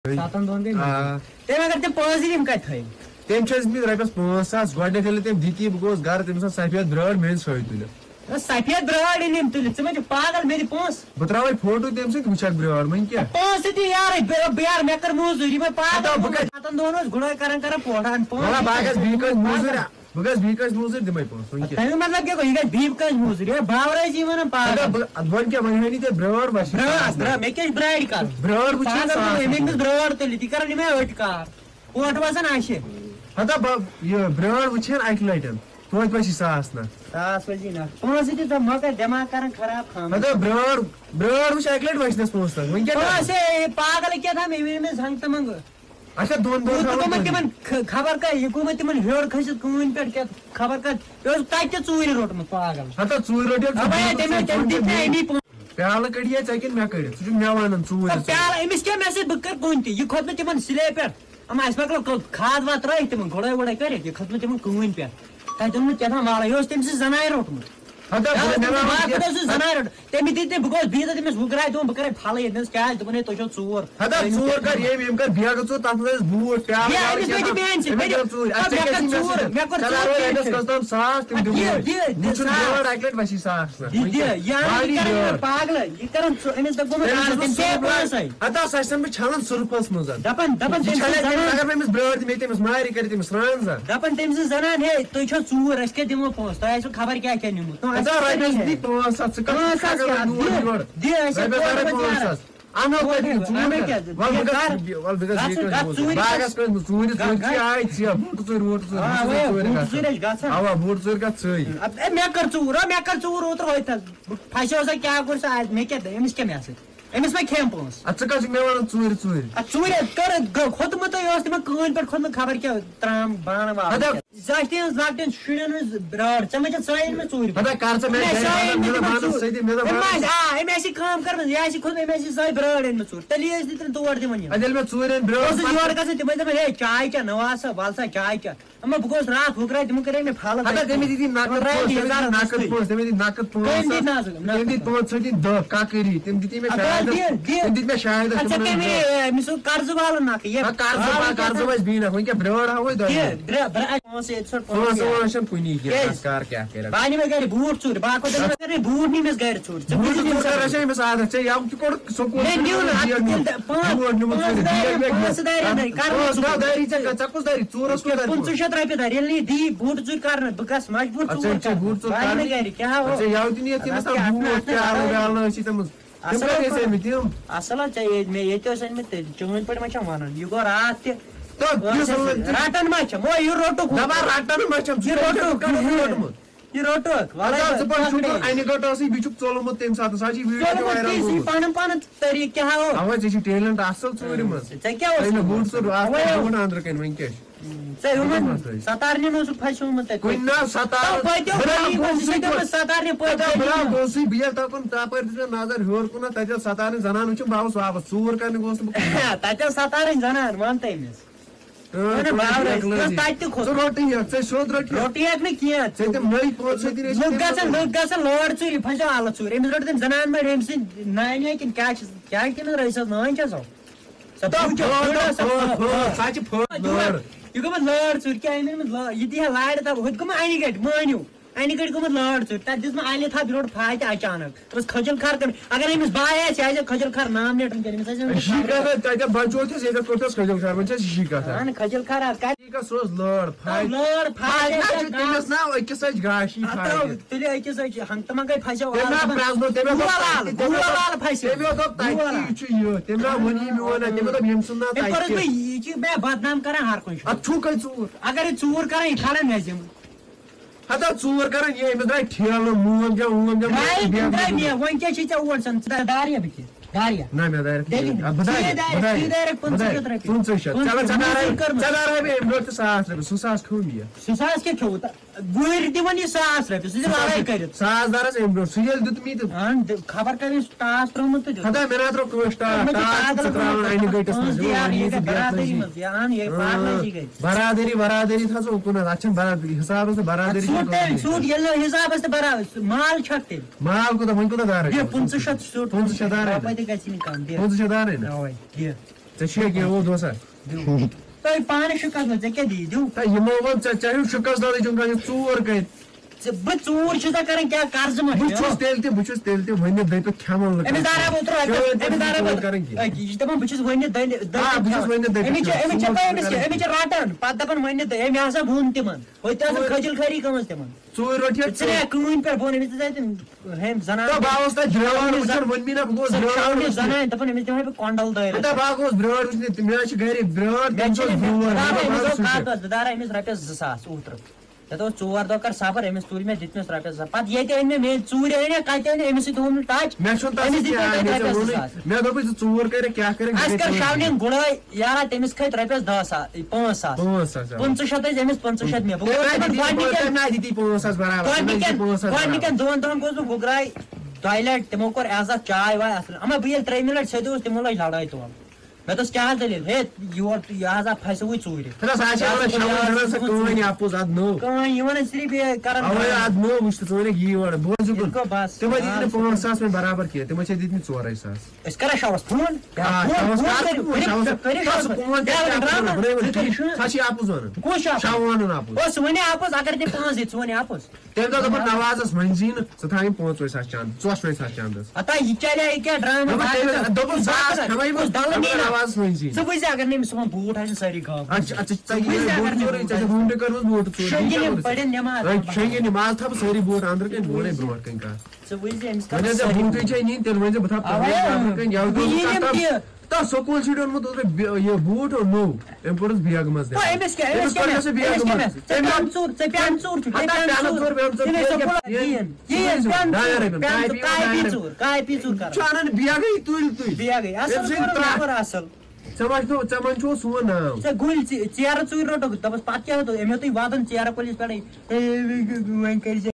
7 دۄہن گٔے تٔمۍ اگر تِم 5 یِم کتہِ تھٲیِو تٔمۍ چھِ ٲسمٕتۍ رۄپیس 5,000 گۄڈٕنیتھ ییٚلہِ تٔمۍ دِتی بہٕ گوٚوُس گرٕ تٔمِس ٲس سفید برٲر مےٚ أنۍ سۄے تُلِتھ سفید برٲر أنۍ أمۍ تُلِتھ ژٕ مےٚ چھُ پاگل مےٚ دِ پونٛسہٕ بہٕ تراوے فوٹو تٔمۍ سۭتۍ وٕچھکھ برٲر وۄنۍ کیٛاہ پونٛسہٕ دِ یارے بہٕ یار مےٚ کٔر موٚزوٗرۍ یِمے پاگل 7 دۄہن اوس گُڈٲے کران پوٹان بہٕ گژھٕ بیٚیہِ کٲنٛسہِ موٚزوٗرۍ بہٕ گژھٕ بیٚیہِ کٲنٛسہِ موٚزوٗرۍ دِمے پونٛسہٕ وۄنۍ کیٛاہ تمیُک مطلب کیٛاہ گوٚو یہِ گژھِ بیٚیہِ کٲنٛسہِ موٚزوٗرۍ باورٲے چھِ وَنان پاگل وۄنۍ کیٛاہ وۄنۍ ہٲنی ژےٚ برٲر وَسہِ مےٚ کیٛاہ چھِ برٛارِ کَرُن برٲر وٕچھ أمۍ أنۍمٕژ برٲر تُلِتھ یہِ کَران یِمے أٹۍ کار پوٹھ وَسان اَسہِ ہتا یہِ برٲر وٕچھن اَکہِ لٹہِ توتہِ وَسی 1,000 نہ 1,000 وَسی نہ پونٛسہٕ دِ ژٕ مۄکر دٮ۪ماغ کران خراب خام ہتا برٲر وٕچھ اَکہِ لٹہِ وَسنَس پونٛسہٕ وۄنۍ کیٛاہ پاگل کیٛاہ تھام أمۍ أنۍ مےٚ زنٛگ تہٕ منٛگہٕ اچھا 2 دۄہن تِمن خبر کر یہِ گوٚمُت تِمن ہیوٚر کھٔسِتھ کٲنۍ پٮ۪ٹھ کیٛاہ خبر کر یہِ اوس تتہِ تہِ ژوٗرِ روٚٹمُت پاگل ہتا ژوٗرِ رٔٹِتھ پیالہٕ کٔڑی ژےٚ کِنہٕ مےٚ کٔڑِتھ ژٕ چھُکھ مےٚ وَنان ژوٗرِ پیالہٕ أمِس کیٛاہ مےٚ سۭتۍ بہٕ کَرٕ کُنہِ تہِ یہِ کھوٚت نہٕ تِمن سِلے پٮ۪ٹھ اَسہِ مۄکلو کھاد واد ترٲیِتھ تِمن گُڈٲے وُڈٲے کٔرِتھ یہِ کھٔژ نہٕ تِمن کٕہٕنۍ پٮ۪ٹھ تتہِ اوٚنمُت کیٛاہ تام والے یہِ اوس تٔمۍ سٕنٛز زنانہِ روٚٹمُت زنانہِ روٚٹ تٔمۍ دِتۍ بہٕ گوٚوُس بِہِتھ تٔمِس وٕگراے دوٚپُن بہٕ کَرے پھلٕے ییٚتہِ نَس کیٛازِ دوٚپُن ہے تُہۍ چھو ژوٗر ژوٗر کر ییٚمۍ کر بیگہٕ ژوٗر تتھ منٛز ٲسۍ بوٗٹھ پاگل یہِ کران أمِس ہتا سۄ چھَسن بہٕ چھلان سُرفس منٛز دپان اگر بہٕ أمِس برٲر دِمہٕ تٔمِس مارِ کٔرِ تٔمِس سرٛان زن دپان تٔمۍ سٕنٛز زنان ہے تُہۍ چھو ژوٗر أسۍ کیٛاہ دِمو پونٛسہٕ تۄہہِ آسِوٕ خبر کیٛاہ کیٛاہ نیوٗمُت مےٚ کٔر ژوٗر اوترٕ ہوٚتھس بہٕ پھسیو سا کیٛاہ کوٚر سا مےٚ کیٛاہ أمِس کیٛاہ مےٚ سۭتۍ أمِس ما کھٮ۪م پونٛسہٕ ژٕ کَتھ چھُکھ مےٚ وَنان ژوٗرِ کٔر کھوٚتمُتٕے اوس تِمن کٲنۍ پٮ۪ٹھ کھوٚتمُت خبر کیٛاہ ترام بانہٕ وانہٕ زاشتہِ ہٕنٛز لۄکٹٮ۪ن شُرٮ۪ن ہٕنٛز برٲر ژےٚ ما چھےٚ سۄے أنۍ مےٚ ژوٗرِ أمۍ آسہِ کٲم کٔرمٕژ یہِ آسہِ کھوٚتمُت أمۍ آسہِ سۄے برٲر أنۍ مٕژ ژوٗر تیٚلہِ ٲسۍ نہٕ تور دِوان یورٕ گژھان تِم ٲسۍ دپان ہے چاے کیٛاہ نواز سا وَل سا چاے کیٛاہ اما بہٕ گوٚوُس راتھ ہُکراے تِمو کَرے مےٚ پھل أمِس اوس قرضہٕ والُن نکھٕ بہٕ أنۍ مےٚ گرِ بوٗٹھ ژوٗرِ باقٕے بوٗٹھ نی أمِس گرِ ژوٗرِ رۄپیہِ دار ییٚلہِ نہٕ دی بوٗٹہٕ ژوٗرِ کرنہٕ بہٕ گژھٕ مجبوٗر گرِ کیٛاہ اصل مےٚ ییٚتہِ اوس أنمٕتۍ چٲنۍ پٲٹھۍ ما چھَم وَنان یہِ گوٚو راتھ تہِ رٹان ما چھَم یہِ روٚٹُکھ یہِ روٚٹُکھ پنُن پنُن طریٖقہٕ کیٛاہ ہاو ژےٚ کیٛاہ اوس ژےٚ ہیوٚمُت ستارنہِ اوسُکھ پھسیومُت ستارنہِ نظر ہیوٚر کُنتھ تتہِ ٲس ستارٕنۍ زنان وٕچھُم بہٕ آوُس واپس ژوٗر کرنہِ گوٚوُس نہٕ بہٕ تتہِ ٲس ستارٕنۍ زنان وَن تہٕ أمِس لُکھ گژھن لٲر ژوٗرِ یہِ پھسیو اَلہٕ ژوٗرِ أمِس رٔٹ تٔمۍ زنان مٔرۍ أمۍ سٕنٛدۍ نانہِ کِنہٕ کیٛاہ چھِ کیٛاہ کِنہٕ رٔسۍ نانۍ چھےٚ سۄ یہِ گوٚمُت لٲر ژوٗرِ کیٛاہ أمۍ أنمٕژ یہِ دی ہا لارِ تَل ہُتہِ گوٚمُت اَنہِ گَٹہِ مٲنِو اَنہِ گٔٹۍ گوٚمُت لٲر ژوٗرِ تَتہِ دِژ مےٚ اَلہِ تھپھ یہِ روٚٹ فاتہِ اچانک ٲس کھٔجِل کھار کٔرمٕژ اگر أمِس باے آسہِ یہِ آسہِ کھٔجِل کھار نامنیٹن کٔرمٕژ کھٔجِل کھار تیٚلہِ أکِس ہنٛگ تہٕ منٛگے پھسیو یہِ چھِ مےٚ بدنام کران ہر کُنہِ جایہِ اگر یہِ ژوٗر کران یہِ کھالان مےٚ ذِمہٕ ژوٗر کران درٛاے ٹھیلہٕ موم جام وۄنۍ کیٛاہ چھِ ژےٚ اور ژٕ داریا بہٕ کیٛاہ داریا سُہ ساس کیٛاہ کھیوٚوُت گُرۍ دِوان یہِ 1,000 رۄپیہِ سُہ دِ لڑٲے کٔرِتھ 1,000 دارس أمۍ برونٛٹھ سُہ ییٚلہِ دیُت مےٚ خبر کر أمِس ٹاس ترٛوومُت تہٕ برادری تھٲوزِ اُکُنتھ اتھ چھنہٕ حسابس تہٕ برادری سوٗٹ ییٚلہِ نہٕ حِسابس تہٕ برابر مال چھکھ تیٚلہِ مال کوٗتاہ وۄنۍ کوٗتاہ دار 5,500 5,000 دار 5,000 دار ژےٚ وہ دوسا تۄہہِ پانہٕ شِکست نہٕ ژےٚ کیٛاہ دی دیِو یِمو ووٚن ژےٚ چھُ شِکست دادٕے چھُم کَرٕنۍ ژوٗر کَتہِ بہٕ ژوٗر چھُس کران کیٛاہ قرضہٕ ما بہٕ چھُس تیٚلہِ تہِ ؤنِتھ دٔپِتھ کھٮ۪مَن لُکَن أمِس دارا بہٕ کَرٕنۍ کینٛہہ یہِ چھِ دَپان بہٕ چھُس ؤنِتھ بہٕ چھُس ؤنِتھ أمِس چھِ رَٹان پَتہٕ دَپان ؤنِتھ أمۍ ہسا ووٚن تِمن ہوٚتہِ ٲس کھٔجِل خٲری گٔمٕژ تِمن ژوٗرِ رٔٹہِ ژٕ کٲنۍ پٮ۪ٹھ بۄن أمِس دِژے تِم ہیٚمۍ زنان بہٕ اوس تَتہِ برٛٲر وٕچھان ووٚنمے نا بہٕ گوس برٛٲر زنان دَپان أمِس دِمہٕ بہٕ کۄنٛڈل دٲرِتھ بہٕ گوس برٛٲر وٕچھنہِ مےٚ حظ چھِ گرِ برٛٲر بہٕ دارا أمِس رۄپیَس 2000 اوترٕ مےٚ دوٚپ 4 دۄہ کر صبر أمِس تُلۍ مےٚ دِتمَس رۄپیَس 2000 پَتہٕ ییٚتہِ أنۍ مےٚ ژوٗرِ أنۍ مےٚ کَتہِ أنۍ أمِس سۭتۍ ہوو نہٕ ٹچ مےٚ چھُنہٕ مےٚ دوٚپُے ژٕ ژوٗر کَرکھ کیٛاہ کَرکھ اَسہِ کٔر شونِنگ گُڑٲے یارا تٔمِس کھٔتۍ رۄپیَس 5,000 5,500 ٲسۍ أمِس 5,500 مےٚ گۄڈنِکٮ۪ن 2 دۄہن گوٚس بہٕ گُگراے 2 لَٹہِ تِمو کوٚر عزت چاے واے اَصٕل اما بہٕ ییٚلہِ 3مہِ لَٹہِ سیوٚدُس تِمو لٲج لڑٲے تورٕ مےٚ دوٚپُس کیٛاہ دٔلیٖل ہے یور یہِ حظ پھسیوٕے ژوٗرِ کٕہٕنۍ یِوان ٲسۍ صرف کران برابر کینٛہہ تِمن چھِ دِتمٕتۍ 4,000 أسۍ کرا شاوس فون سُہ وَنے اَپُز اگر تٔمۍ 5 دِتۍ ژٕ وَنے اَپُز تٔمۍ دوٚپ دوٚپُن نوازس ؤنۍزی نہٕ ژٕ تھاوٕنۍ 5,000 چند 14,000 چندس ہتا یہِ چلے کیٛاہ ڈرامہ ژٕ وٕچھ اگر نہٕ أمِس صُبحن بوٗٹ آسن سٲری گام پٔرِن نٮ۪ماز نماز تھاو سٲری بوٹ أنٛدرٕ کَنۍ بوڑے برونٛٹھ کَنۍ کَتھ ژٕ وٕچھ أمِس بوٗٹٕے چھے نِنۍ تیٚلہِ ؤنۍ زِ بہٕ تھاو تتھ سکوٗل چھُ اوٚنمُت اوترٕ یہِ بوٗٹ نوٚو أمۍ کوٚرُس بیگہٕ منٛز اَنان بیگٕے تُلۍ اَصٕل ژےٚ وَنہِ سون ناو ژےٚ گُلۍ ژیرٕ ژوٗرِ روٚٹُکھ دَپَس پَتہٕ کیٛاہ دوٚپ أمۍ ہیوٚتُے واتُن ژیرٕ کُلِس پٮ۪ٹھٕے وۄنۍ کٔرۍ زِ